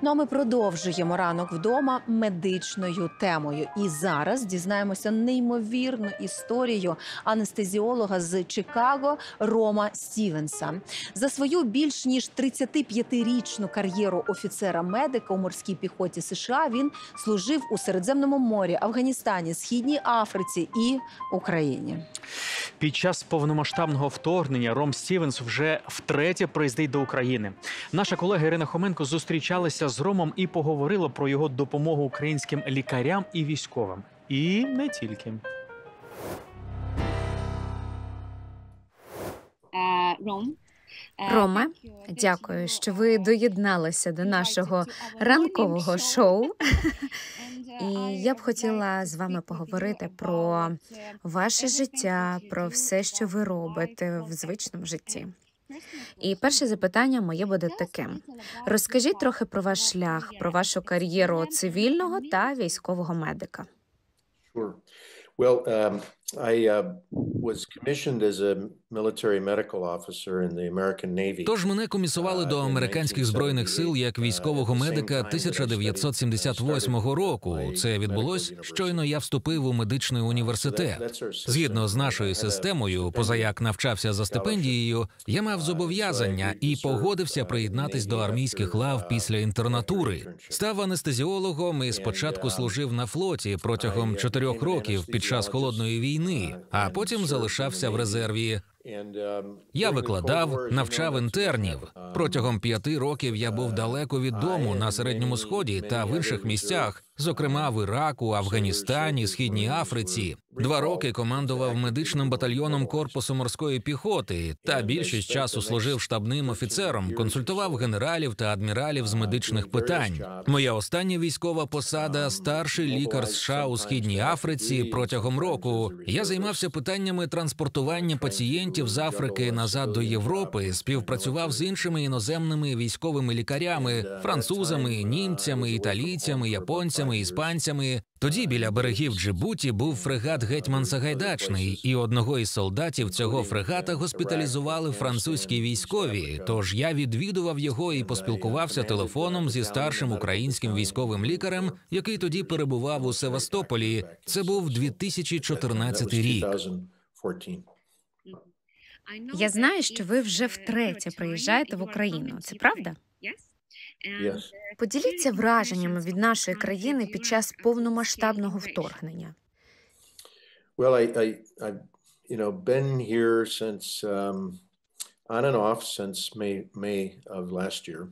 Ну а ми продовжуємо ранок вдома медичною темою. І зараз дізнаємося неймовірну історію анестезіолога з Чикаго Рома Стівенса. За свою більш ніж 35-річну кар'єру офіцера-медика у морській піхоті США він служив у Середземному морі, Афганістані, Східній Африці і Україні. Під час повномасштабного вторгнення Ром Стівенс вже втретє приїздить до України. Наша колега Ірина Хоменко зустрічалася з Ромом і поговорила про його допомогу українським лікарям і військовим. І не тільки. Роме, дякую, що ви доєдналися до нашого ранкового шоу. І я б хотіла з вами поговорити про ваше життя, про все, що ви робите в звичному житті. І перше запитання моє буде таким. Розкажіть трохи про ваш шлях, про вашу кар'єру цивільного та військового медика. Sure. Well, I was commissioned as a military medical officer in the American Navy. Тож мене комісували до американських збройних сил як військового медика 1978 року. Це відбулось щойно я вступив у медичний університет. Згідно з нашою системою, позаяк навчався за стипендією, я мав зобов'язання і погодився приєднатись до армійських лав після інтернатури. Став анестезіологом і спочатку служив на флоті протягом 4 років під час Холодної війни, а потім залишався в резерві. Я викладав, навчав інтернів. Протягом 5 років я був далеко від дому на Середньому Сході та в інших місцях, зокрема в Іраку, Афганістані, Східній Африці. 2 роки командував медичним батальйоном корпусу морської піхоти та більшість часу служив штабним офіцером, консультував генералів та адміралів з медичних питань. Моя остання військова посада – старший лікар США у Східній Африці протягом року. Я займався питаннями транспортування пацієнтів з Африки назад до Європи, співпрацював з іншими іноземними військовими лікарями – французами, німцями, італійцями, японцями, іспанцями. Тоді біля берегів Джибуті був фрегат «Гетьман Сагайдачний», і одного із солдатів цього фрегата госпіталізували французькі військові, тож я відвідував його і поспілкувався телефоном зі старшим українським військовим лікарем, який тоді перебував у Севастополі. Це був 2014 рік. Я знаю, що ви вже втретє приїжджаєте в Україну. Це правда? Yes. Поділіться враженнями від нашої країни під час повномасштабного вторгнення. Well, I've been here since on and off since May of last year.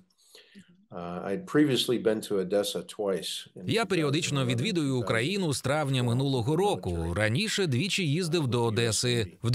I'd previously been to Odessa twice. Я періодично відвідую Україну з травня минулого року. Раніше двічі їздив до Одеси в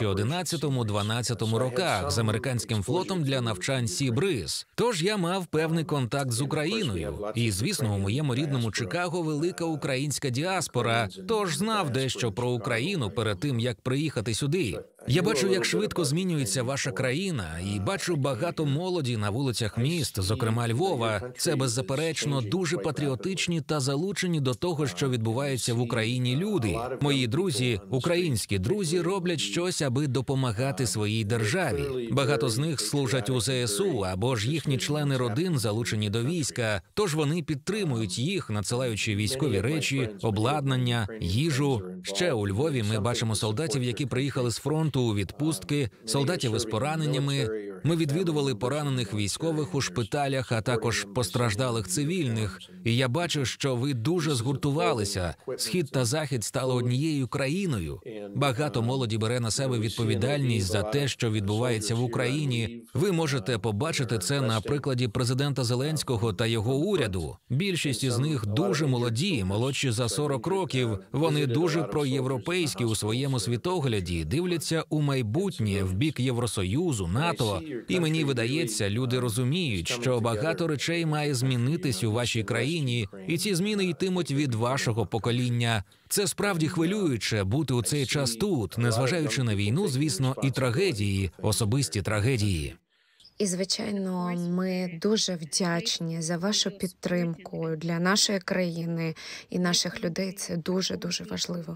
2011-2012 роках з американським флотом для навчань Сі-Бриз. Тож я мав певний контакт з Україною. І, звісно, у моєму рідному Чикаго велика українська діаспора, тож знав дещо про Україну перед тим, як приїхати сюди. Я бачу, як швидко змінюється ваша країна, і бачу багато молоді на вулицях міст, зокрема Львова. Це, беззаперечно, дуже патріотичні та залучені до того, що відбувається в Україні люди. Мої друзі, українські друзі, роблять щось, аби допомагати своїй державі. Багато з них служать у ЗСУ, або ж їхні члени родин залучені до війська, тож вони підтримують їх, надсилаючи військові речі, обладнання, їжу. Ще у Львові ми бачимо солдатів, які приїхали з фронту у відпустки, солдатів із пораненнями. Ми відвідували поранених військових у шпиталях, а також постраждалих цивільних. І я бачу, що ви дуже згуртувалися. Схід та Захід стали однією країною. Багато молоді бере на себе відповідальність за те, що відбувається в Україні. Ви можете побачити це на прикладі президента Зеленського та його уряду. Більшість із них дуже молоді, молодші за 40 років. Вони дуже проєвропейські у своєму світогляді, дивляться у майбутнє, в бік Євросоюзу, НАТО. І мені видається, люди розуміють, що багато речей має змінитись у вашій країні, і ці зміни йтимуть від вашого покоління. Це справді хвилююче бути у цей час тут, незважаючи на війну, звісно, і трагедії, особисті трагедії. І, звичайно, ми дуже вдячні за вашу підтримку для нашої країни і наших людей. Це дуже-дуже важливо.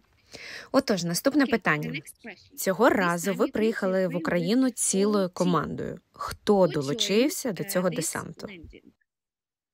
Отож, наступне питання. Цього разу ви приїхали в Україну цілою командою. Хто долучився до цього десанту?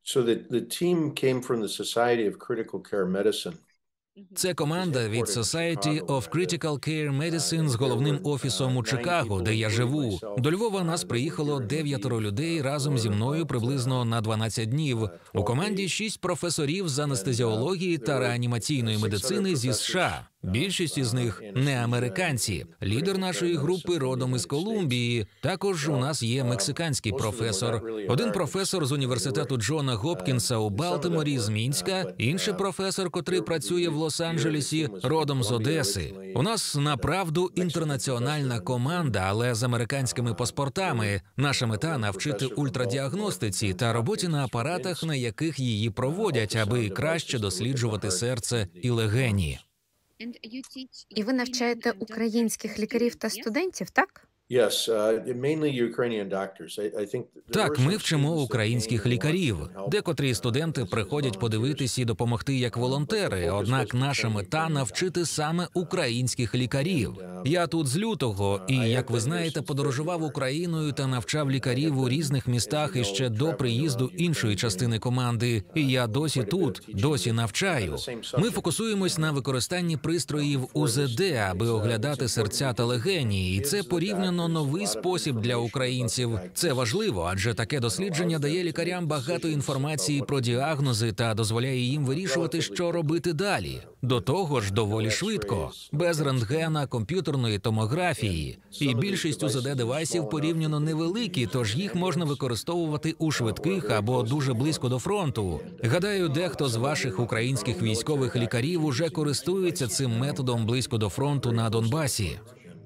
So the team came from the Society of Critical Care Medicine. Це команда від Society of Critical Care Medicine з головним офісом у Чикаго, де я живу. До Львова нас приїхало 9 людей разом зі мною приблизно на 12 днів. У команді 6 професорів з анестезіології та реанімаційної медицини зі США. Більшість із них не американці. Лідер нашої групи родом із Колумбії. Також у нас є мексиканський професор. Один професор з університету Джона Гопкінса у Балтиморі з Мінська, інший професор, котрий працює в Лос-Анджелесі, родом з Одеси. У нас направду інтернаціональна команда, але з американськими паспортами. Наша мета – навчити ультрадіагностиці та роботі на апаратах, на яких її проводять, аби краще досліджувати серце і легені. І ви навчаєте українських лікарів та студентів, так? Yes, mainly Ukrainian doctors. I think Так, ми вчимо українських лікарів. Декотрі студенти приходять подивитись і допомогти як волонтери, однак наша мета – навчити саме українських лікарів. Я тут з лютого, і, як ви знаєте, подорожував Україною та навчав лікарів у різних містах іще до приїзду іншої частини команди. І я досі тут, досі навчаю. Ми фокусуємось на використанні пристроїв УЗД, аби оглядати серця та легені, і це порівняно новий спосіб для українців. Це важливо, адже таке дослідження дає лікарям багато інформації про діагнози та дозволяє їм вирішувати, що робити далі. До того ж, доволі швидко, без рентгена, комп'ютерної томографії. І більшість УЗД-девайсів порівняно невеликі, тож їх можна використовувати у швидких або дуже близько до фронту. Гадаю, дехто з ваших українських військових лікарів уже користується цим методом близько до фронту на Донбасі.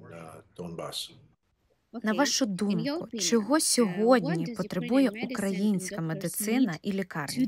На вашу думку, чого сьогодні потребує українська медицина і лікарня?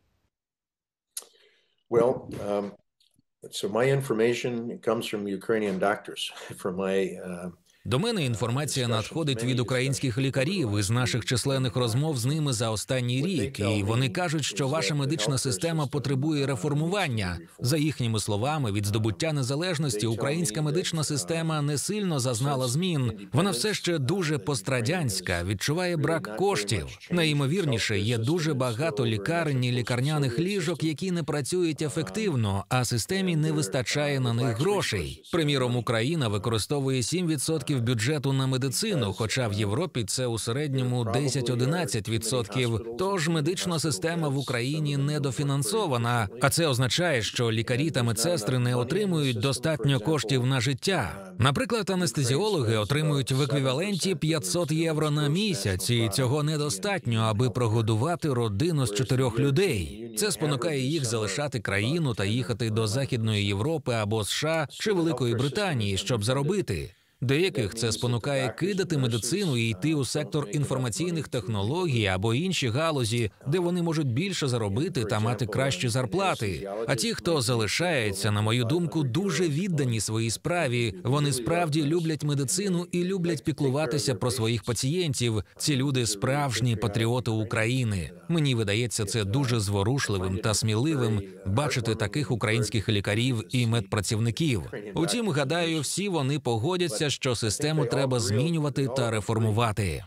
Well, so my information comes from Ukrainian doctors, from my До мене інформація надходить від українських лікарів із наших численних розмов з ними за останній рік, і вони кажуть, що ваша медична система потребує реформування. За їхніми словами, від здобуття незалежності українська медична система не сильно зазнала змін. Вона все ще дуже пострадянська, відчуває брак коштів. Найімовірніше, є дуже багато лікарень і лікарняних ліжок, які не працюють ефективно, а системі не вистачає на них грошей. Приміром, Україна використовує 7% бюджету на медицину, хоча в Європі це у середньому 10-11%. Тож медична система в Україні недофінансована, а це означає, що лікарі та медсестри не отримують достатньо коштів на життя. Наприклад, анестезіологи отримують в еквіваленті 500 євро на місяць, і цього недостатньо, аби прогодувати родину з 4 людей. Це спонукає їх залишати країну та їхати до Західної Європи або США чи Великої Британії, щоб заробити. Деяких це спонукає кидати медицину і йти у сектор інформаційних технологій або інші галузі, де вони можуть більше заробити та мати кращі зарплати. А ті, хто залишається, на мою думку, дуже віддані своїй справі. Вони справді люблять медицину і люблять піклуватися про своїх пацієнтів. Ці люди – справжні патріоти України. Мені видається це дуже зворушливим та сміливим бачити таких українських лікарів і медпрацівників. Утім, гадаю, всі вони погодяться, що систему треба змінювати та реформувати.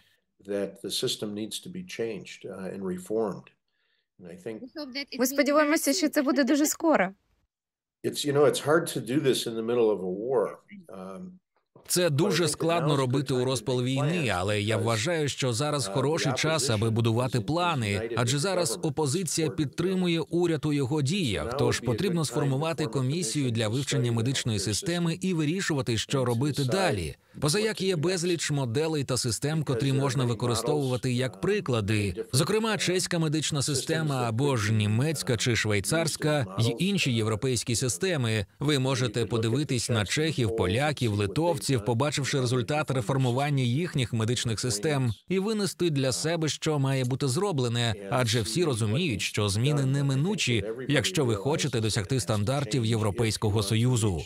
Ми сподіваємося, що це буде дуже скоро. Це дуже складно робити у розпал війни, але я вважаю, що зараз хороший час, аби будувати плани, адже зараз опозиція підтримує уряд у його діях, тож потрібно сформувати комісію для вивчення медичної системи і вирішувати, що робити далі. Позаяк є безліч моделей та систем, котрі можна використовувати як приклади. Зокрема, чеська медична система або ж німецька чи швейцарська й інші європейські системи. Ви можете подивитись на чехів, поляків, литовців, побачивши результат реформування їхніх медичних систем, і винести для себе, що має бути зроблене, адже всі розуміють, що зміни неминучі, якщо ви хочете досягти стандартів Європейського Союзу.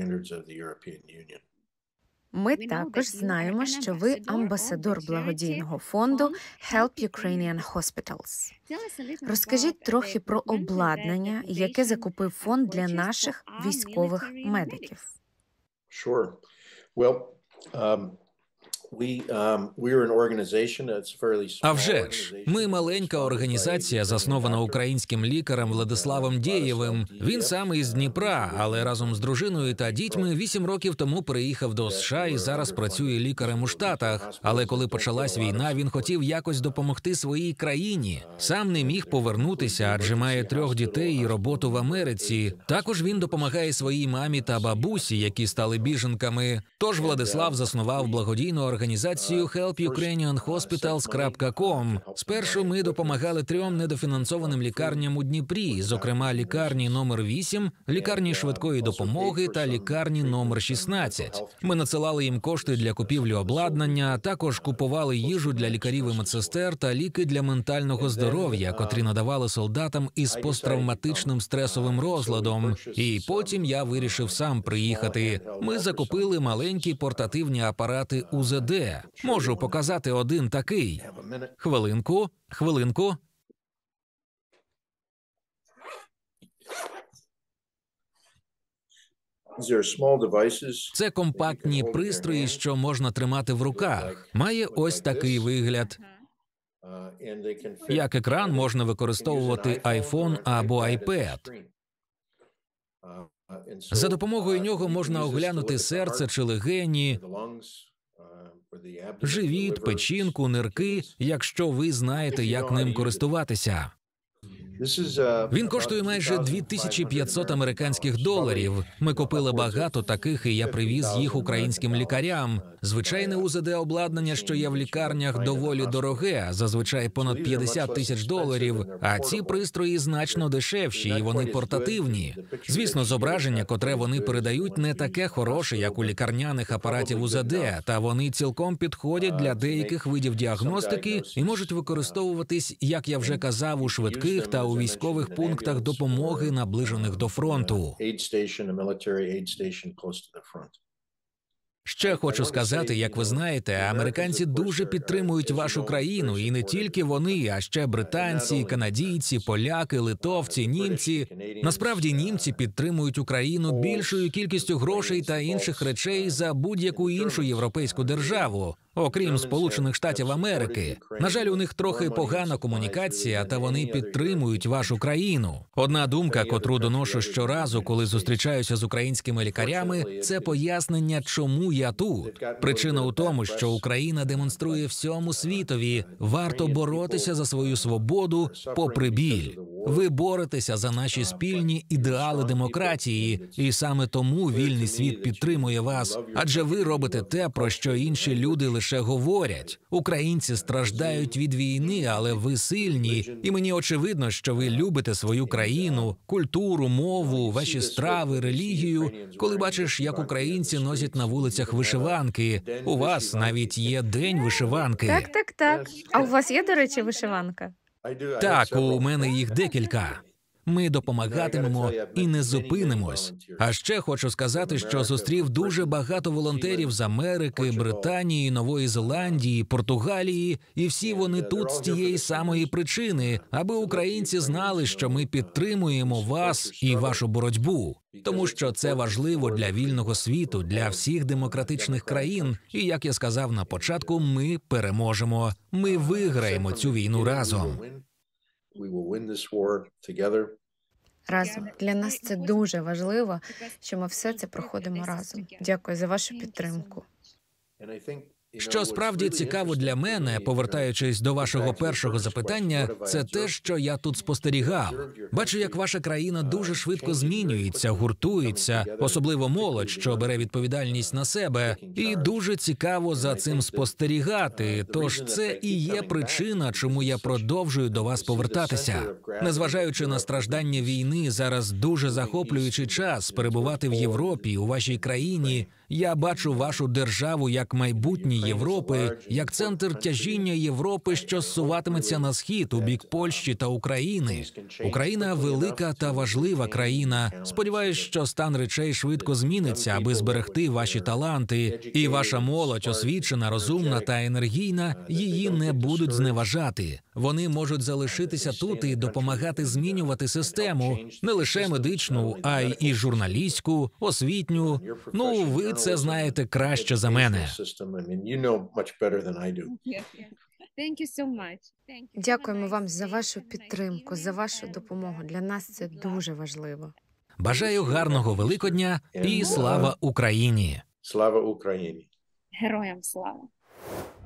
Ми також знаємо, що ви амбасадор благодійного фонду Help Ukrainian Hospitals. Розкажіть трохи про обладнання, яке закупив фонд для наших військових медиків. Sure. Well, А вже ж, ми маленька організація, заснована українським лікарем Владиславом Дєєвим. Він сам із Дніпра, але разом з дружиною та дітьми 8 років тому переїхав до США і зараз працює лікарем у Штатах. Але коли почалась війна, він хотів якось допомогти своїй країні. Сам не міг повернутися, адже має 3 дітей і роботу в Америці. Також він допомагає своїй мамі та бабусі, які стали біженками. Тож Владислав заснував благодійну організацію helpukrainianhospitals.com. Спершу ми допомагали 3 недофінансованим лікарням у Дніпрі, зокрема лікарні номер 8, лікарні швидкої допомоги та лікарні номер 16. Ми надсилали їм кошти для купівлі обладнання, також купували їжу для лікарів і медсестер та ліки для ментального здоров'я, котрі надавали солдатам із посттравматичним стресовим розладом. І потім я вирішив сам приїхати. Ми закупили маленькі портативні апарати УЗД. Можу показати один такий. Хвилинку. Це компактні пристрої, що можна тримати в руках. Має ось такий вигляд. Як екран можна використовувати iPhone або iPad. За допомогою нього можна оглянути серце чи легені, живіт, печінку, нирки, якщо ви знаєте, як ним користуватися. Він коштує майже 2500 американських доларів. Ми купили багато таких, і я привіз їх українським лікарям. Звичайне УЗД-обладнання, що є в лікарнях, доволі дороге, зазвичай понад 50 тисяч доларів, а ці пристрої значно дешевші, і вони портативні. Звісно, зображення, котре вони передають, не таке хороше, як у лікарняних апаратів УЗД, та вони цілком підходять для деяких видів діагностики і можуть використовуватись, як я вже казав, у швидких та у військових пунктах допомоги, наближених до фронту. Ще хочу сказати, як ви знаєте, американці дуже підтримують вашу країну, і не тільки вони, а ще британці, канадійці, поляки, литовці, німці. Насправді, німці підтримують Україну більшою кількістю грошей та інших речей за будь-яку іншу європейську державу, окрім Сполучених Штатів Америки. На жаль, у них трохи погана комунікація, та вони підтримують вашу країну. Одна думка, котру доношу щоразу, коли зустрічаюся з українськими лікарями, це пояснення, чому я тут. Причина у тому, що Україна демонструє всьому світові: варто боротися за свою свободу попри біль. Ви боретеся за наші спільні ідеали демократії, і саме тому вільний світ підтримує вас, адже ви робите те, про що інші люди лише говорять. Українці страждають від війни, але ви сильні, і мені очевидно, що ви любите свою країну, культуру, мову, ваші страви, релігію. Коли бачиш, як українці носять на вулицях вишиванки, у вас навіть є день вишиванки. Так. А у вас є, до речі, вишиванка? Так, у мене їх декілька. Ми допомагатимемо і не зупинимось. А ще хочу сказати, що зустрів дуже багато волонтерів з Америки, Британії, Нової Зеландії, Португалії, і всі вони тут з тієї самої причини, аби українці знали, що ми підтримуємо вас і вашу боротьбу. Тому що це важливо для вільного світу, для всіх демократичних країн. І, як я сказав на початку, ми переможемо. Ми виграємо цю війну разом. Разом. Для нас це дуже важливо, що ми все це проходимо разом. Дякую за вашу підтримку. Що справді цікаво для мене, повертаючись до вашого першого запитання, це те, що я тут спостерігав. Бачу, як ваша країна дуже швидко змінюється, гуртується, особливо молодь, що бере відповідальність на себе. І дуже цікаво за цим спостерігати, тож це і є причина, чому я продовжую до вас повертатися. Незважаючи на страждання війни, зараз дуже захоплюючий час перебувати в Європі, у вашій країні. Я бачу вашу державу як майбутнє Європи, як центр тяжіння Європи, що зсуватиметься на схід, у бік Польщі та України. Україна – велика та важлива країна. Сподіваюсь, що стан речей швидко зміниться, аби зберегти ваші таланти. І ваша молодь, освічена, розумна та енергійна, її не будуть зневажати. Вони можуть залишитися тут і допомагати змінювати систему, не лише медичну, а й і журналістську, освітню. Ну, ви це знаєте краще за мене. Дякуємо вам за вашу підтримку, за вашу допомогу. Для нас це дуже важливо. Бажаю гарного Великодня і слава Україні! Слава Україні! Героям слава!